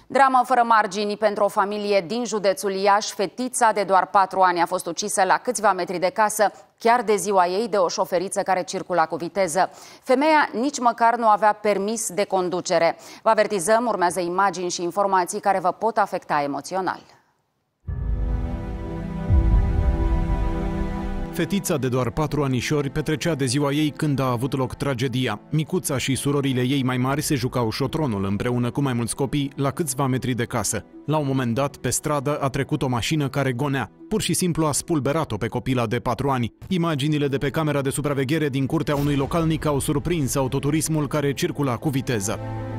Dramă fără margini pentru o familie din județul Iași. Fetița de doar 4 ani a fost ucisă la câțiva metri de casă, chiar de ziua ei, de o șoferiță care circula cu viteză. Femeia nici măcar nu avea permis de conducere. Vă avertizăm, urmează imagini și informații care vă pot afecta emoțional. Fetița de doar 4 anișori petrecea de ziua ei când a avut loc tragedia. Micuța și surorile ei mai mari se jucau șotronul împreună cu mai mulți copii la câțiva metri de casă. La un moment dat, pe stradă a trecut o mașină care gonea. Pur și simplu a spulberat-o pe copila de 4 ani. Imaginile de pe camera de supraveghere din curtea unui localnic au surprins autoturismul care circula cu viteză.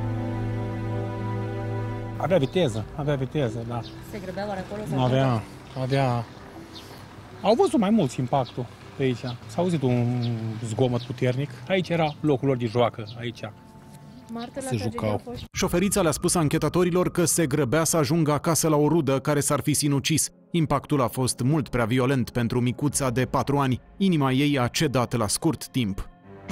Avea viteză, da. Se grăbea oare acolo? Nu avea... Au văzut mai mulți impactul pe aici. S-a auzit un zgomot puternic. Aici era locul lor de joacă, aici. Se jucau. Șoferița le-a spus anchetatorilor că se grăbea să ajungă acasă la o rudă care s-ar fi sinucis. Impactul a fost mult prea violent pentru micuța de 4 ani. Inima ei a cedat la scurt timp.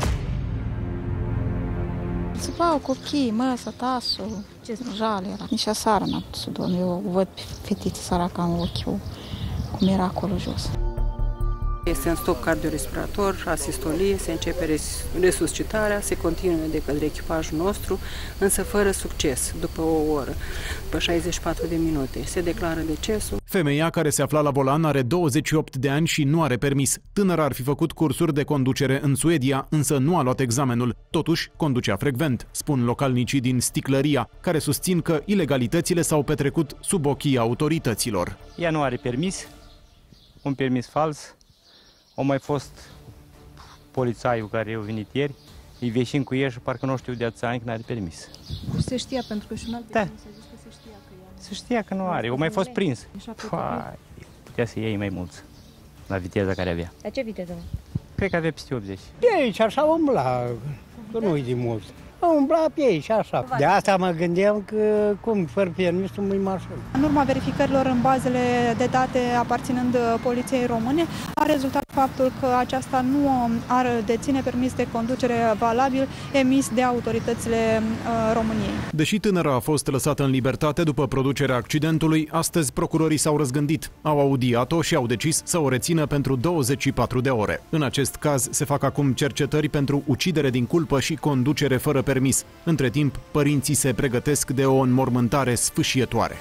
Țipau copiii, măsa, tasul, ce jale era. Nici aseară n-am putut să dorm. Eu văd pe fetița săraca în ochi, cum era acolo jos. Este în stop cardiorespirator, asistolie, se începe resuscitarea, se continuă de către echipajul nostru, însă fără succes, după o oră, după 64 de minute. Se declară decesul. Femeia care se afla la volan are 28 de ani și nu are permis. Tânăra ar fi făcut cursuri de conducere în Suedia, însă nu a luat examenul. Totuși, conducea frecvent, spun localnicii din Sticlăria, care susțin că ilegalitățile s-au petrecut sub ochii autorităților. Ea nu are permis, un permis fals. A mai fost polițaiul care a venit ieri, îi veșim cu el și parcă nu știu de atâția ani că n-are permis. Se știa, pentru că și un alt permis a zis că se știa că ea... Se știa că nu are, o mai fost prins. Putea să iei mai mulți la viteza care avea. La ce viteză? Cred că avea peste 80. De aici așa umbla, că nu-i de mult. Umbla pe aici așa. De asta mă gândeam că cum, fără permis, nu mă-i mașină. În urma verificărilor în bazele de date aparținând Poliției Române, a rezultat faptul că aceasta nu ar deține permis de conducere valabil emis de autoritățile României. Deși tânăra a fost lăsată în libertate după producerea accidentului, astăzi procurorii s-au răzgândit. Au audiat-o și au decis să o rețină pentru 24 de ore. În acest caz se fac acum cercetări pentru ucidere din culpă și conducere fără permis. Între timp, părinții se pregătesc de o înmormântare sfâșietoare.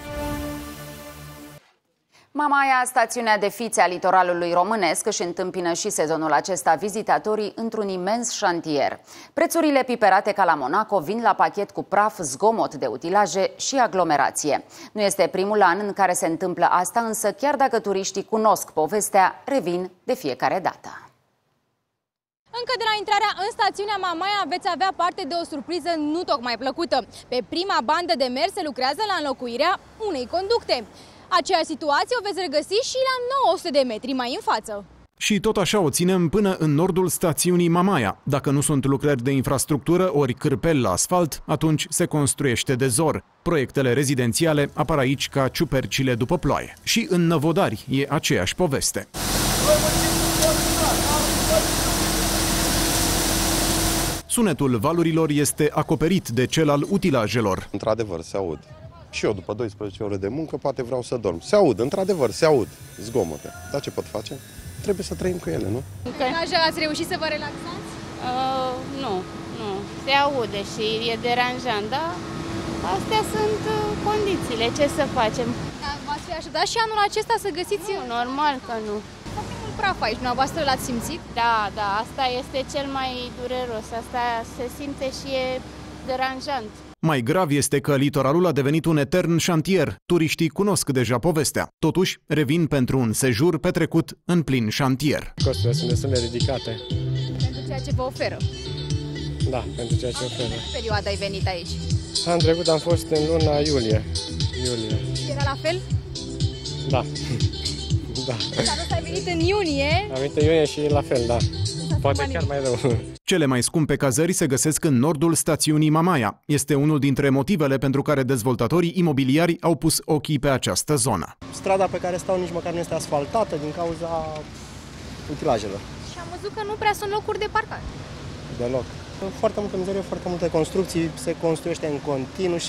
Mamaia, stațiunea de fițe a litoralului românesc, își întâmpină și sezonul acesta vizitatorii într-un imens șantier. Prețurile piperate ca la Monaco vin la pachet cu praf, zgomot de utilaje și aglomerație. Nu este primul an în care se întâmplă asta, însă chiar dacă turiștii cunosc povestea, revin de fiecare dată. Încă de la intrarea în stațiunea Mamaia veți avea parte de o surpriză nu tocmai plăcută. Pe prima bandă de mers se lucrează la înlocuirea unei conducte. Aceeași situație o veți regăsi și la 900 de metri mai în față. Și tot așa o ținem până în nordul stațiunii Mamaia. Dacă nu sunt lucrări de infrastructură ori cârpeli la asfalt, atunci se construiește de zor. Proiectele rezidențiale apar aici ca ciupercile după ploaie. Și în Năvodari e aceeași poveste. Sunetul valurilor este acoperit de cel al utilajelor. Într-adevăr, se aud. Și eu, după 12 ore de muncă, poate vreau să dorm. Se aud, într-adevăr, se aud zgomote. Dar ce pot face? Trebuie să trăim cu ele, nu? Așa ați reușit să vă relaxați? Nu. Se aude și e deranjant, dar astea sunt condițiile. Ce să facem? V-ați fi așteptat și anul acesta să găsiți... Nu, normal că nu. Praf aici, dumneavoastră l-ați simțit? Da, asta este cel mai dureros, asta se simte și e deranjant. Mai grav este că litoralul a devenit un etern șantier. Turiștii cunosc deja povestea. Totuși, revin pentru un sejur petrecut în plin șantier. Costurile sunt destul de ridicate. Pentru ceea ce vă oferă? Da, pentru ceea ce oferă. În ce perioadă ai venit aici? Anul trecut am fost în luna iulie. Era la fel? Da. Da. Dar ai venit în iunie? Am venit în iunie și la fel, da. Poate chiar mai rău. Cele mai scumpe cazări se găsesc în nordul stațiunii Mamaia. Este unul dintre motivele pentru care dezvoltatorii imobiliari au pus ochii pe această zonă. Strada pe care stau nici măcar nu este asfaltată din cauza utilajelor. Și am văzut că nu prea sunt locuri de parcare. Deloc. Foarte multă mizerie, foarte multe construcții, se construiește în continuu și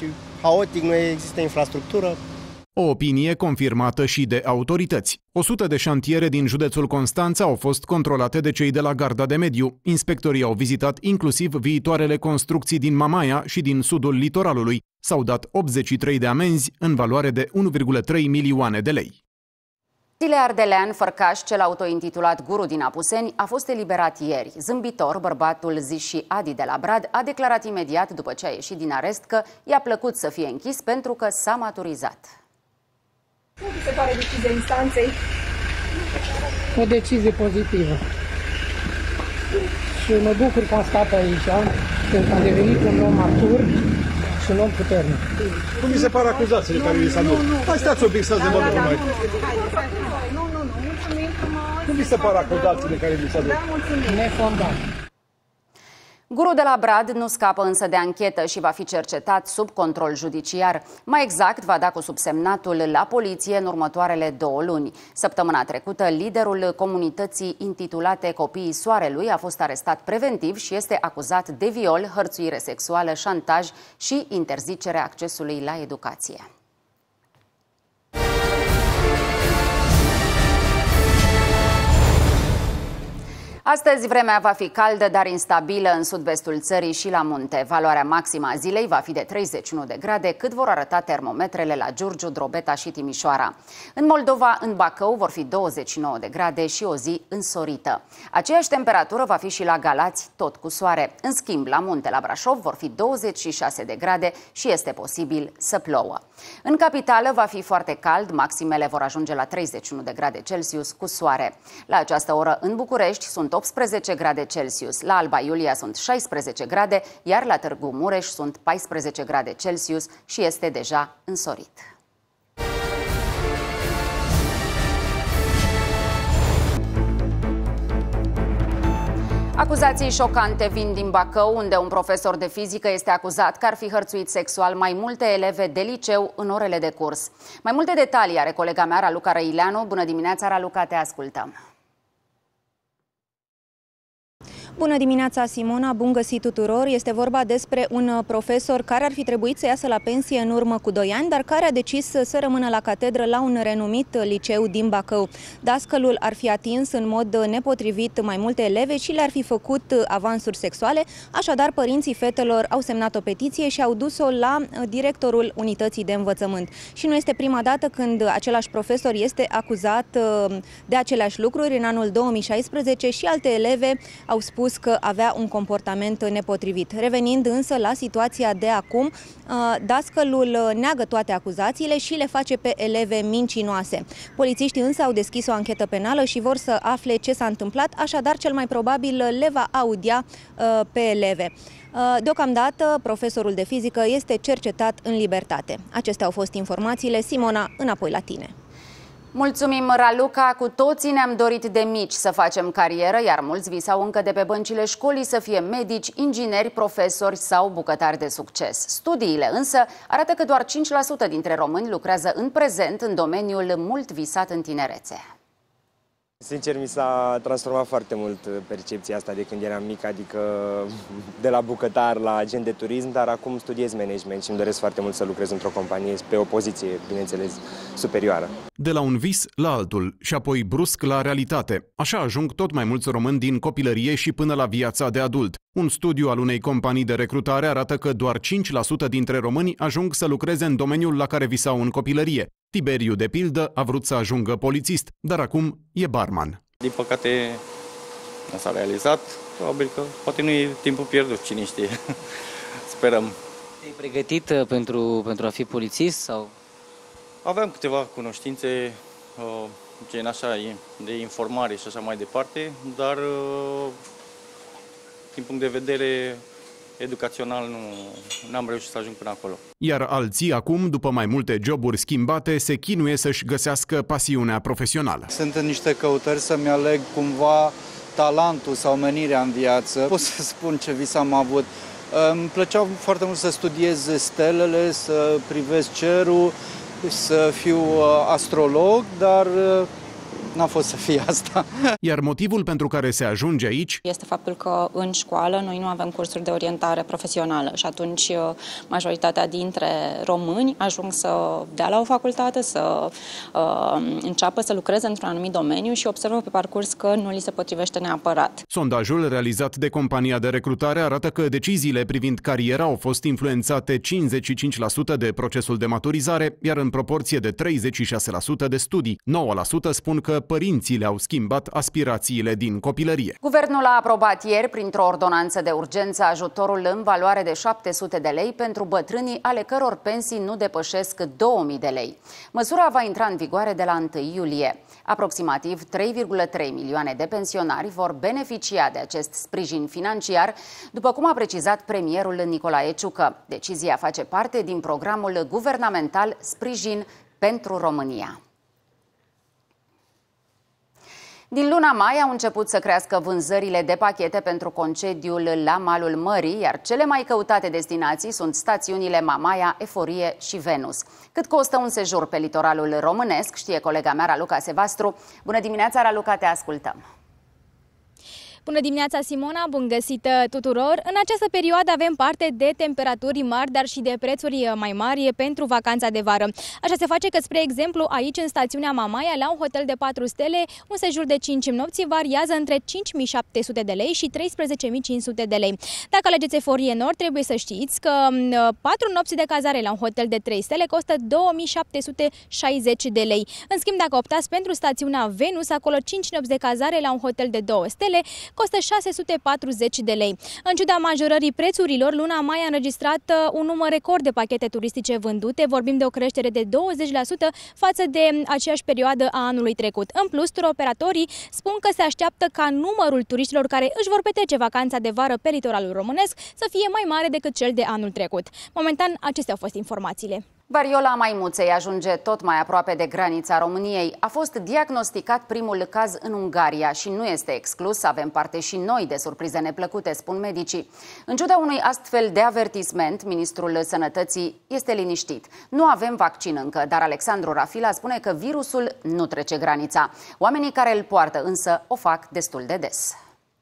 haotic, nu există infrastructură. O opinie confirmată și de autorități. 100 de șantiere din județul Constanța au fost controlate de cei de la Garda de Mediu. Inspectorii au vizitat inclusiv viitoarele construcții din Mamaia și din sudul litoralului. S-au dat 83 de amenzi în valoare de 1,3 milioane de lei. Tile Ardelean, fărcaș, cel autointitulat Guru din Apuseni, a fost eliberat ieri. Zâmbitor, bărbatul Ziși Adi de la Brad a declarat imediat după ce a ieșit din arest că i-a plăcut să fie închis pentru că s-a maturizat. Cum se pare decizia instanței? O decizie pozitivă. Și mă bucur că am stat aici, pentru că am devenit un om matur și un om puternic. Cum vi se pare acuzațiile care vi s-a dus? Hai, stați un pic să dezvoltăm mai. Nu, mulțumim frumos. Cum vi se pare acuzațiile care vi s-a dus? Da, mulțumim. Nefondat. Guru de la Brad nu scapă însă de anchetă și va fi cercetat sub control judiciar. Mai exact, va da cu subsemnatul la poliție în următoarele 2 luni. Săptămâna trecută, liderul comunității intitulate Copiii Soarelui a fost arestat preventiv și este acuzat de viol, hărțuire sexuală, șantaj și interzicerea accesului la educație. Astăzi vremea va fi caldă, dar instabilă în sud-vestul țării și la munte. Valoarea maximă a zilei va fi de 31 de grade, cât vor arăta termometrele la Giurgiu, Drobeta și Timișoara. În Moldova, în Bacău, vor fi 29 de grade și o zi însorită. Aceeași temperatură va fi și la Galați, tot cu soare. În schimb, la munte, la Brașov, vor fi 26 de grade și este posibil să plouă. În capitală va fi foarte cald, maximele vor ajunge la 31 de grade Celsius cu soare. La această oră, în București, sunt 18 grade Celsius, la Alba Iulia sunt 16 grade, iar la Târgu Mureș sunt 14 grade Celsius și este deja însorit. Acuzații șocante vin din Bacău, unde un profesor de fizică este acuzat că ar fi hărțuit sexual mai multe eleve de liceu în orele de curs. Mai multe detalii are colega mea, Raluca Răileanu. Bună dimineața, Raluca, te ascultăm. Bună dimineața, Simona, bun găsit tuturor! Este vorba despre un profesor care ar fi trebuit să iasă la pensie în urmă cu 2 ani, dar care a decis să rămână la catedră la un renumit liceu din Bacău. Dascălul ar fi atins în mod nepotrivit mai multe eleve și le-ar fi făcut avansuri sexuale, așadar părinții fetelor au semnat o petiție și au dus-o la directorul unității de învățământ. Și nu este prima dată când același profesor este acuzat de aceleași lucruri. În anul 2016 și alte eleve au spus că avea un comportament nepotrivit. Revenind însă la situația de acum, dascălul neagă toate acuzațiile și le face pe eleve mincinoase. Polițiștii însă au deschis o anchetă penală și vor să afle ce s-a întâmplat, așadar cel mai probabil le va audia pe eleve. Deocamdată, profesorul de fizică este cercetat în libertate. Acestea au fost informațiile. Simona, înapoi la tine. Mulțumim, Raluca! Cu toții ne-am dorit de mici să facem carieră, iar mulți visau încă de pe băncile școlii să fie medici, ingineri, profesori sau bucătari de succes. Studiile însă arată că doar 5% dintre români lucrează în prezent în domeniul mult visat în tinerețe. Sincer, mi s-a transformat foarte mult percepția asta de când eram mic, adică de la bucătar la agent de turism, dar acum studiez management și îmi doresc foarte mult să lucrez într-o companie pe o poziție, bineînțeles, superioară. De la un vis la altul și apoi brusc la realitate. Așa ajung tot mai mulți români din copilărie și până la viața de adult. Un studiu al unei companii de recrutare arată că doar 5% dintre români ajung să lucreze în domeniul la care visau în copilărie. Tiberiu, de pildă, a vrut să ajungă polițist, dar acum e barman. Din păcate, nu s-a realizat. Probabil că poate nu e timpul pierdut, cine știe. Sperăm. Te-ai pregătit pentru a fi polițist? Sau? Aveam câteva cunoștințe, gen așa, de informare și așa mai departe, dar din punct de vedere educațional n-am reușit să ajung până acolo. Iar alții acum, după mai multe joburi schimbate, se chinuie să-și găsească pasiunea profesională. Sunt în niște căutări să-mi aleg cumva talentul sau menirea în viață. Pot să spun ce vis am avut. Îmi plăcea foarte mult să studiez stelele, să privesc cerul, să fiu astrolog, dar n-a fost să fie asta. Iar motivul pentru care se ajunge aici este faptul că în școală noi nu avem cursuri de orientare profesională și atunci majoritatea dintre români ajung să dea la o facultate, să înceapă să lucreze într-un anumit domeniu și observă pe parcurs că nu li se potrivește neapărat. Sondajul realizat de compania de recrutare arată că deciziile privind cariera au fost influențate 55% de procesul de maturizare, iar în proporție de 36% de studii. 9% spun că părinții le-au schimbat aspirațiile din copilărie. Guvernul a aprobat ieri, printr-o ordonanță de urgență, ajutorul în valoare de 700 de lei pentru bătrânii ale căror pensii nu depășesc 2000 de lei. Măsura va intra în vigoare de la 1 iulie. Aproximativ 3,3 milioane de pensionari vor beneficia de acest sprijin financiar, după cum a precizat premierul Nicolae Ciucă. Decizia face parte din programul guvernamental Sprijin pentru România. Din luna mai au început să crească vânzările de pachete pentru concediul la malul mării, iar cele mai căutate destinații sunt stațiunile Mamaia, Eforie și Venus. Cât costă un sejur pe litoralul românesc, știe colega mea Raluca Sevastru. Bună dimineața, Raluca, te ascultăm! Bună dimineața, Simona, bun găsit tuturor! În această perioadă avem parte de temperaturi mari, dar și de prețuri mai mari pentru vacanța de vară. Așa se face că, spre exemplu, aici, în stațiunea Mamaia, la un hotel de 4 stele, un sejur de 5 nopți variază între 5.700 de lei și 13.500 de lei. Dacă alegeți Eforie Nord, trebuie să știți că 4 nopți de cazare la un hotel de 3 stele costă 2.760 de lei. În schimb, dacă optați pentru stațiunea Venus, acolo 5 nopți de cazare la un hotel de 2 stele costă 640 de lei. În ciuda majorării prețurilor, luna mai a înregistrat un număr record de pachete turistice vândute. Vorbim de o creștere de 20% față de aceeași perioadă a anului trecut. În plus, turoperatorii spun că se așteaptă ca numărul turiștilor care își vor petrece vacanța de vară pe litoralul românesc să fie mai mare decât cel de anul trecut. Momentan, acestea au fost informațiile. Variola maimuței ajunge tot mai aproape de granița României. A fost diagnosticat primul caz în Ungaria și nu este exclus să avem parte și noi de surprize neplăcute, spun medicii. În ciuda unui astfel de avertisment, ministrul Sănătății este liniștit. Nu avem vaccin încă, dar Alexandru Rafila spune că virusul nu trece granița. Oamenii care îl poartă însă o fac destul de des.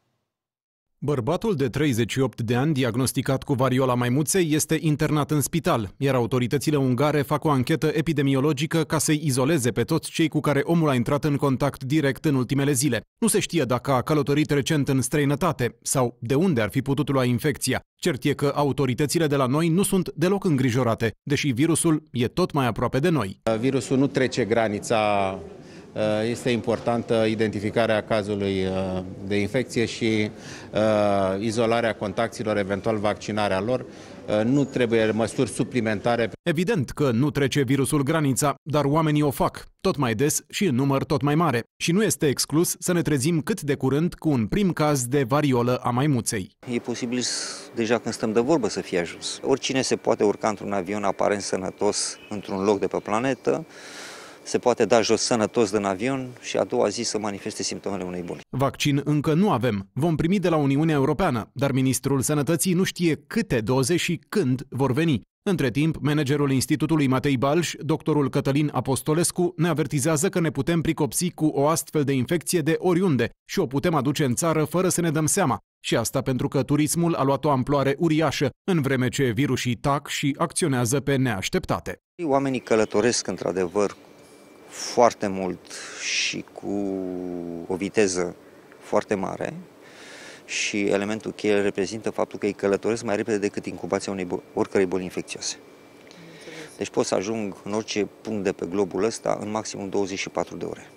Bărbatul de 38 de ani, diagnosticat cu variola maimuței, este internat în spital, iar autoritățile ungare fac o anchetă epidemiologică ca să-i izoleze pe toți cei cu care omul a intrat în contact direct în ultimele zile. Nu se știe dacă a călătorit recent în străinătate sau de unde ar fi putut lua infecția. Cert e că autoritățile de la noi nu sunt deloc îngrijorate, deși virusul e tot mai aproape de noi. Virusul nu trece granița. Este importantă identificarea cazului de infecție și izolarea contactilor, eventual vaccinarea lor. Nu trebuie măsuri suplimentare. Evident că nu trece virusul granița, dar oamenii o fac, tot mai des și în număr tot mai mare. Și nu este exclus să ne trezim cât de curând cu un prim caz de variolă a maimuței. E posibil deja când stăm de vorbă să fie ajuns. Oricine se poate urca într-un avion aparent sănătos într-un loc de pe planetă, se poate da jos sănătos din avion și a doua zi să manifeste simptomele unei boli. Vaccin încă nu avem. Vom primi de la Uniunea Europeană, dar Ministrul Sănătății nu știe câte doze și când vor veni. Între timp, managerul Institutului Matei Balș, doctorul Cătălin Apostolescu, ne avertizează că ne putem pricopsi cu o astfel de infecție de oriunde și o putem aduce în țară fără să ne dăm seama. Și asta pentru că turismul a luat o amploare uriașă, în vreme ce virusii tac și acționează pe neașteptate. Oamenii călătoresc într-adevăr foarte mult și cu o viteză foarte mare și elementul cheie reprezintă faptul că ei călătoresc mai repede decât incubația oricărei boli infecțioase. Deci pot să ajung în orice punct de pe globul ăsta în maximum 24 de ore.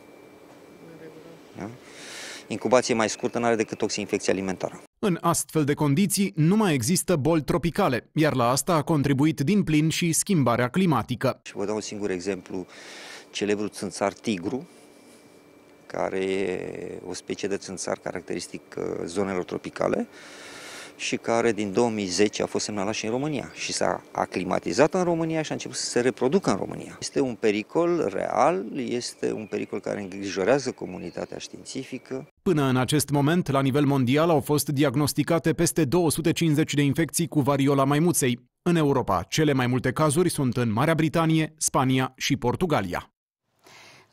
Da? Incubație mai scurtă nu are decât toxinfecție alimentară. În astfel de condiții nu mai există boli tropicale, iar la asta a contribuit din plin și schimbarea climatică. Și vă dau un singur exemplu. Celebrul țânțar tigru, care e o specie de țânțar caracteristic zonelor tropicale și care din 2010 a fost semnalat și în România și s-a aclimatizat în România și a început să se reproducă în România. Este un pericol real, este un pericol care îngrijorează comunitatea științifică. Până în acest moment, la nivel mondial, au fost diagnosticate peste 250 de infecții cu variola maimuței. În Europa, cele mai multe cazuri sunt în Marea Britanie, Spania și Portugalia.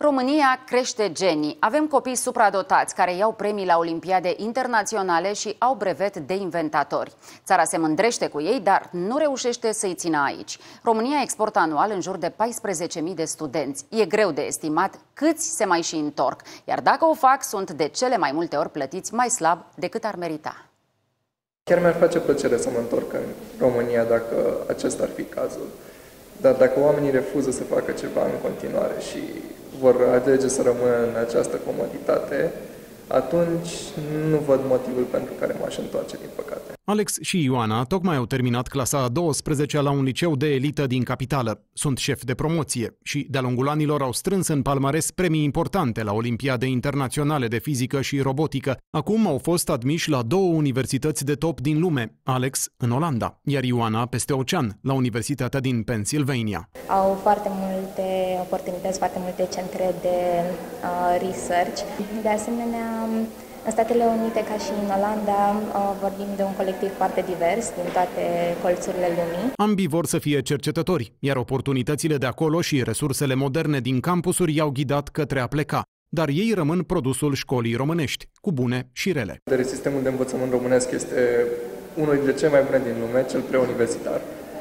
România crește genii. Avem copii supradotați care iau premii la olimpiade internaționale și au brevet de inventatori. Țara se mândrește cu ei, dar nu reușește să-i țină aici. România exportă anual în jur de 14.000 de studenți. E greu de estimat câți se mai și întorc, iar dacă o fac, sunt de cele mai multe ori plătiți mai slab decât ar merita. Chiar mi-ar face plăcere să mă întorc în România dacă acesta ar fi cazul. Dar dacă oamenii refuză să facă ceva în continuare și vor alege să rămână în această comoditate, atunci nu văd motivul pentru care m-aș întoarce, din păcate. Alex și Ioana tocmai au terminat clasa a 12-a la un liceu de elită din capitală. Sunt șefi de promoție și de-a lungul anilor au strâns în palmares premii importante la olimpiade internaționale de fizică și robotică. Acum au fost admiși la 2 universități de top din lume, Alex în Olanda, iar Ioana peste ocean, la Universitatea din Pennsylvania. Au foarte multe oportunități, foarte multe centre de research. De asemenea, în Statele Unite, ca și în Olanda, vorbim de un colectiv foarte divers din toate colțurile lumii. Ambii vor să fie cercetători, iar oportunitățile de acolo și resursele moderne din campusuri i-au ghidat către a pleca. Dar ei rămân produsul școlii românești, cu bune și rele. Sistemul de învățământ românesc este unul dintre cele mai bune din lume, cel preuniversitar.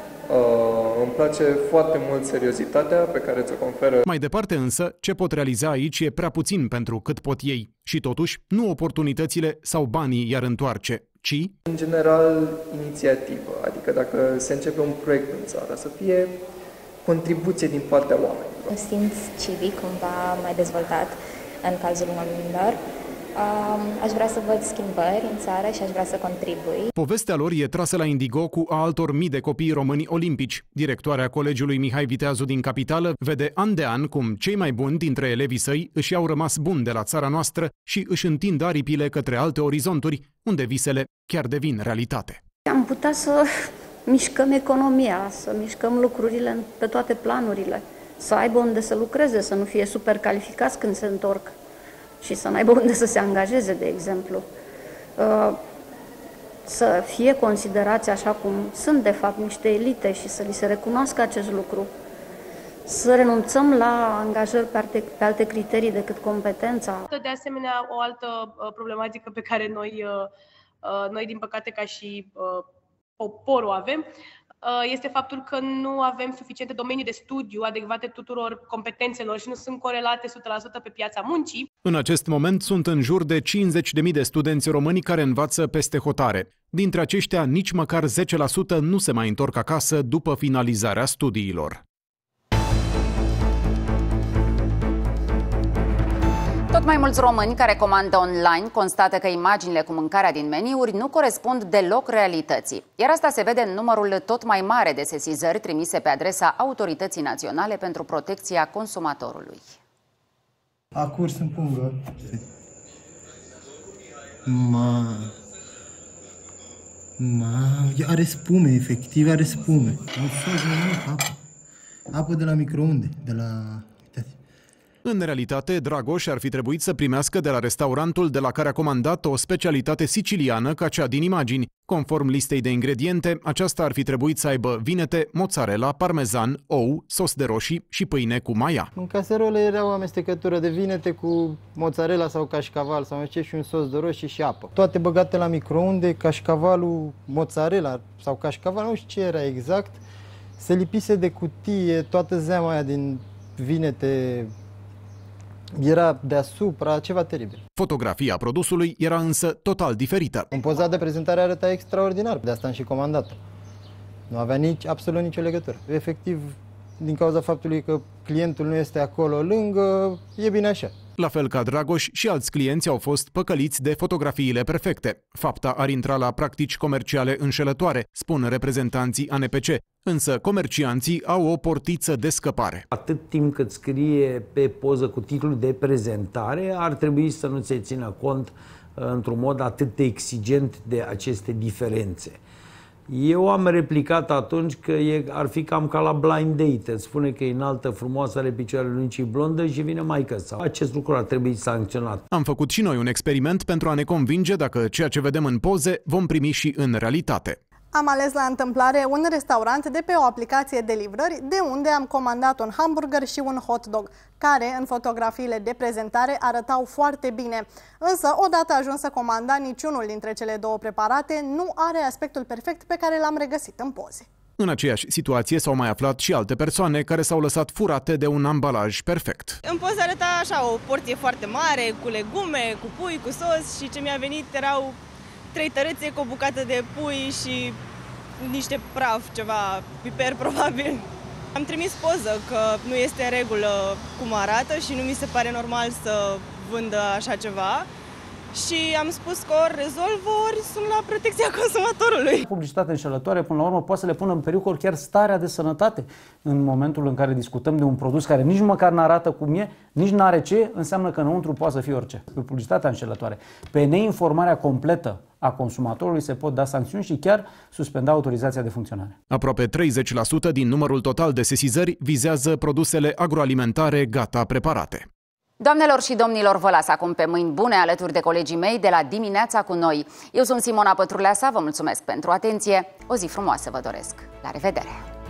Îmi place foarte mult seriozitatea pe care ți-o conferă. Mai departe însă, ce pot realiza aici e prea puțin pentru cât pot ei. Și totuși, nu oportunitățile sau banii i-ar întoarce, ci... În general, inițiativă. Adică dacă se începe un proiect în țară, să fie contribuție din partea oamenilor. Un simț civic cumva mai dezvoltat în cazul oamenilor. Aș vrea să văd schimbări în țară și aș vrea să contribui. Povestea lor e trasă la indigo cu a altor mii de copii români olimpici. Directoarea Colegiului Mihai Viteazu din capitală vede an de an cum cei mai buni dintre elevii săi își au rămas buni de la țara noastră și își întind aripile către alte orizonturi, unde visele chiar devin realitate. Am putea să mișcăm economia, să mișcăm lucrurile pe toate planurile, să aibă unde să lucreze, să nu fie super calificați când se întorc și să n-aibă unde să se angajeze, de exemplu. Să fie considerați așa cum sunt, de fapt, niște elite și să li se recunoască acest lucru. Să renunțăm la angajări pe alte criterii decât competența. De asemenea, o altă problematică pe care noi din păcate, ca și poporul avem, este faptul că nu avem suficiente domenii de studiu adecvate tuturor competențelor și nu sunt corelate 100% pe piața muncii. În acest moment sunt în jur de 50.000 de studenți români care învață peste hotare. Dintre aceștia, nici măcar 10% nu se mai întorc acasă după finalizarea studiilor. Tot mai mulți români care comandă online constată că imaginile cu mâncarea din meniuri nu corespund deloc realității. Iar asta se vede în numărul tot mai mare de sesizări trimise pe adresa Autorității Naționale pentru Protecția Consumatorului. A curs în pungă. Are spume, efectiv are spume. Apă de la microunde, de la... În realitate, Dragoș ar fi trebuit să primească de la restaurantul de la care a comandat o specialitate siciliană ca cea din imagini. Conform listei de ingrediente, aceasta ar fi trebuit să aibă vinete, mozzarella, parmezan, ou, sos de roșii și pâine cu maia. În caserole era o amestecătură de vinete cu mozzarella sau cașcaval sau ce și un sos de roșii și apă. Toate băgate la microunde, cașcavalul, mozzarella sau cașcaval, nu știu ce era exact. Se lipise de cutie toată zeama aia din vinete. Era deasupra, ceva teribil. Fotografia produsului era însă total diferită. În poza de prezentare arăta extraordinar, de asta am și comandat. Nu avea absolut nicio legătură. Efectiv, din cauza faptului că clientul nu este acolo lângă, e bine așa. La fel ca Dragoș, și alți clienți au fost păcăliți de fotografiile perfecte. Fapta ar intra la practici comerciale înșelătoare, spun reprezentanții ANPC. Însă comercianții au o portiță de scăpare. Atât timp cât scrie pe poză cu titlul de prezentare, ar trebui să nu se țină cont într-un mod atât de exigent de aceste diferențe. Eu am replicat atunci că ar fi cam ca la blind date. Îți spune că e înaltă, frumoasă, are picioarele lungi și blondă și vine maică-sa. Acest lucru ar trebui sancționat. Am făcut și noi un experiment pentru a ne convinge dacă ceea ce vedem în poze vom primi și în realitate. Am ales la întâmplare un restaurant de pe o aplicație de livrări, de unde am comandat un hamburger și un hot dog, care, în fotografiile de prezentare, arătau foarte bine. Însă, odată ajunsă comanda, niciunul dintre cele două preparate nu are aspectul perfect pe care l-am regăsit în poze. În aceeași situație s-au mai aflat și alte persoane care s-au lăsat furate de un ambalaj perfect. În poză arăta așa o porție foarte mare, cu legume, cu pui, cu sos și ce mi-a venit erau 3 tărâțe cu o bucată de pui și niște praf, ceva, piper probabil. Am trimis poză că nu este în regulă cum arată și nu mi se pare normal să vândă așa ceva. Și am spus că ori rezolv, ori sunt la protecția consumatorului. Publicitatea înșelătoare, până la urmă, poate să le pună în pericol chiar starea de sănătate. În momentul în care discutăm de un produs care nici măcar n-arată cum e, nici n-are ce, înseamnă că înăuntru poate să fie orice. Pe publicitatea înșelătoare. Pe neinformarea completă a consumatorului se pot da sancțiuni și chiar suspenda autorizația de funcționare. Aproape 30% din numărul total de sesizări vizează produsele agroalimentare gata preparate. Doamnelor și domnilor, vă las acum pe mâini bune alături de colegii mei de la Dimineața cu noi. Eu sunt Simona Pătruleasa, vă mulțumesc pentru atenție, o zi frumoasă vă doresc. La revedere!